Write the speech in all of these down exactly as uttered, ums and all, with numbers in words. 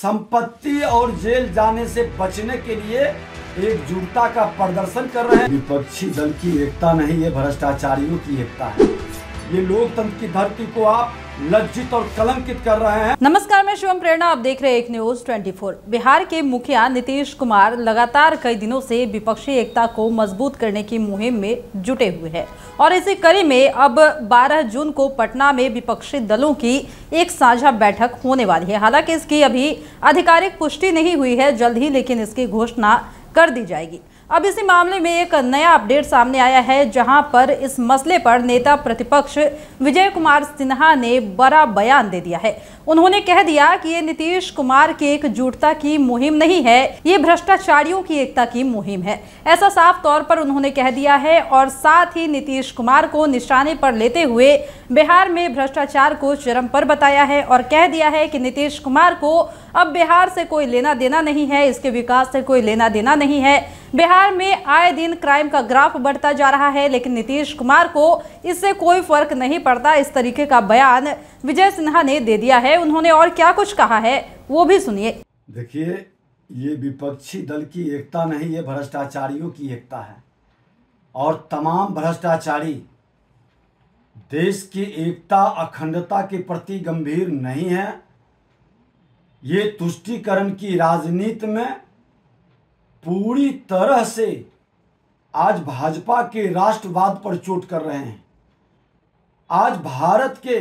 संपत्ति और जेल जाने से बचने के लिए एकजुटता का प्रदर्शन कर रहे हैं। विपक्षी दल की एकता नहीं, ये भ्रष्टाचारियों की एकता है। ये लोकतंत्र की धरती को आप लज्जित और कलंकित कर रहे हैं। नमस्कार, मैं शिवम प्रेरणा, आप देख रहे हैं एक न्यूज चौबीस। बिहार के मुखिया नीतीश कुमार लगातार कई दिनों से विपक्षी एकता को मजबूत करने की मुहिम में जुटे हुए हैं और इसी कड़ी में अब बारह जून को पटना में विपक्षी दलों की एक साझा बैठक होने वाली है। हालांकि इसकी अभी आधिकारिक पुष्टि नहीं हुई है, जल्द ही लेकिन इसकी घोषणा कर दी जाएगी। अब इसी मामले में एक नया अपडेट सामने आया है, जहां पर इस मसले पर नेता प्रतिपक्ष विजय कुमार सिन्हा ने बड़ा बयान दे दिया है। उन्होंने कह दिया कि ये नीतीश कुमार की एकजुटता की मुहिम नहीं है, ये भ्रष्टाचारियों की एकता की मुहिम है। ऐसा साफ तौर पर उन्होंने कह दिया है और साथ ही नीतीश कुमार को निशाने पर लेते हुए बिहार में भ्रष्टाचार को चरम पर बताया है और कह दिया है कि नीतीश कुमार को अब बिहार से कोई लेना देना नहीं है, इसके विकास से कोई लेना देना नहीं है। बिहार में आए दिन क्राइम का ग्राफ बढ़ता जा रहा है, लेकिन नीतीश कुमार को इससे कोई फर्क नहीं पड़ता। इस तरीके का बयान विजय सिन्हा ने दे दिया है। उन्होंने और क्या कुछ कहा है वो भी सुनिए। देखिए, ये विपक्षी दल की एकता नहीं, ये भ्रष्टाचारियों की एकता है और तमाम भ्रष्टाचारी देश की एकता अखंडता के प्रति गंभीर नहीं है। ये तुष्टीकरण की राजनीति में पूरी तरह से आज भाजपा के राष्ट्रवाद पर चोट कर रहे हैं। आज भारत के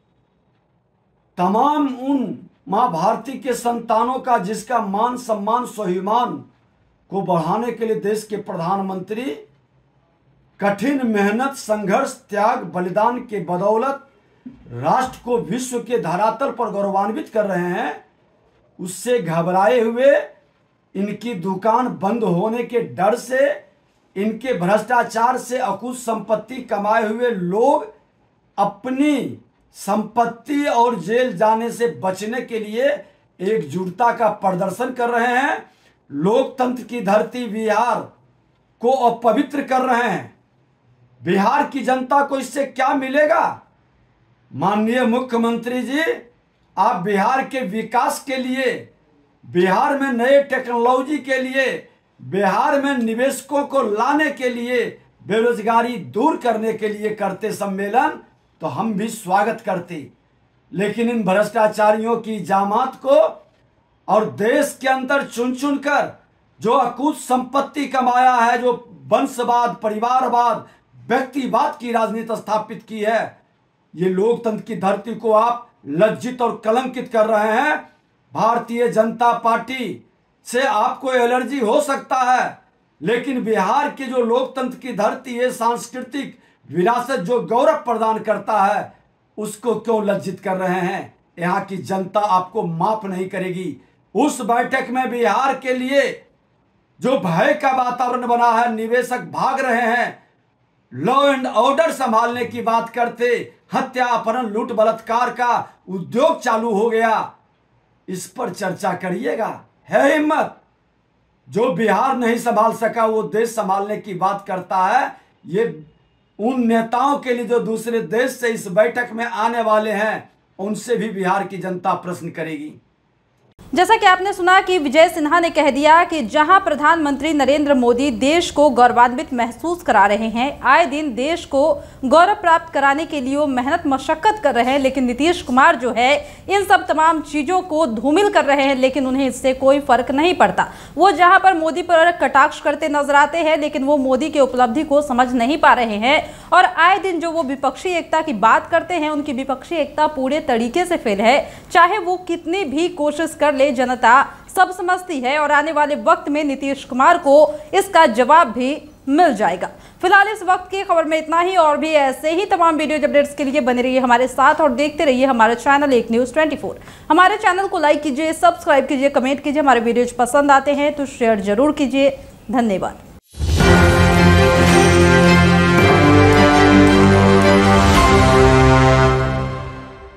तमाम उन मां भारती के संतानों का जिसका मान सम्मान स्वाभिमान को बढ़ाने के लिए देश के प्रधानमंत्री कठिन मेहनत संघर्ष त्याग बलिदान के बदौलत राष्ट्र को विश्व के धरातल पर गौरवान्वित कर रहे हैं, उससे घबराए हुए इनकी दुकान बंद होने के डर से, इनके भ्रष्टाचार से अकुत संपत्ति कमाए हुए लोग अपनी संपत्ति और जेल जाने से बचने के लिए एकजुटता का प्रदर्शन कर रहे हैं। लोकतंत्र की धरती बिहार को अपवित्र कर रहे हैं। बिहार की जनता को इससे क्या मिलेगा? माननीय मुख्यमंत्री जी, आप बिहार के विकास के लिए, बिहार में नए टेक्नोलॉजी के लिए, बिहार में निवेशकों को लाने के लिए, बेरोजगारी दूर करने के लिए करते सम्मेलन तो हम भी स्वागत करते, लेकिन इन भ्रष्टाचारियों की जामात को और देश के अंदर चुन चुन कर जो अकूत संपत्ति कमाया है, जो वंशवाद परिवारवाद व्यक्तिवाद की राजनीति स्थापित की है, ये लोकतंत्र की धरती को आप लज्जित और कलंकित कर रहे हैं। भारतीय जनता पार्टी से आपको एलर्जी हो सकता है, लेकिन बिहार की जो लोकतंत्र की धरती है, सांस्कृतिक विरासत जो गौरव प्रदान करता है, उसको क्यों लज्जित कर रहे हैं? यहाँ की जनता आपको माफ नहीं करेगी। उस बैठक में बिहार के लिए जो भय का वातावरण बना है, निवेशक भाग रहे हैं, लॉ एंड ऑर्डर संभालने की बात करते, हत्या अपहरण लूट बलात्कार का उद्योग चालू हो गया, इस पर चर्चा करिएगा। है हिम्मत? जो बिहार नहीं संभाल सका वो देश संभालने की बात करता है। ये उन नेताओं के लिए जो दूसरे देश से इस बैठक में आने वाले हैं, उनसे भी बिहार की जनता प्रश्न करेगी। जैसा कि आपने सुना कि विजय सिन्हा ने कह दिया कि जहां प्रधानमंत्री नरेंद्र मोदी देश को गौरवान्वित महसूस करा रहे हैं, आए दिन देश को गौरव प्राप्त कराने के लिए वो मेहनत मशक्कत कर रहे हैं, लेकिन नीतीश कुमार जो है इन सब तमाम चीज़ों को धूमिल कर रहे हैं, लेकिन उन्हें इससे कोई फर्क नहीं पड़ता। वो जहां पर मोदी पर कटाक्ष करते नजर आते हैं, लेकिन वो मोदी की उपलब्धि को समझ नहीं पा रहे हैं और आए दिन जो वो विपक्षी एकता की बात करते हैं, उनकी विपक्षी एकता पूरे तरीके से फेल है। चाहे वो कितनी भी कोशिश कर ले, जनता सब समझती है और आने वाले वक्त में नीतीश कुमार को इसका जवाब भी मिल जाएगा। फिलहाल इस वक्त की खबर में इतना ही, और भी ऐसे ही तमाम वीडियो अपडेट्स के लिए बने रहिए हमारे साथ और देखते रहिए हमारा चैनल एक न्यूज चौबीस। हमारे चैनल को लाइक कीजिए, सब्सक्राइब कीजिए, कमेंट कीजिए। हमारे वीडियोज पसंद आते हैं तो शेयर जरूर कीजिए। धन्यवाद।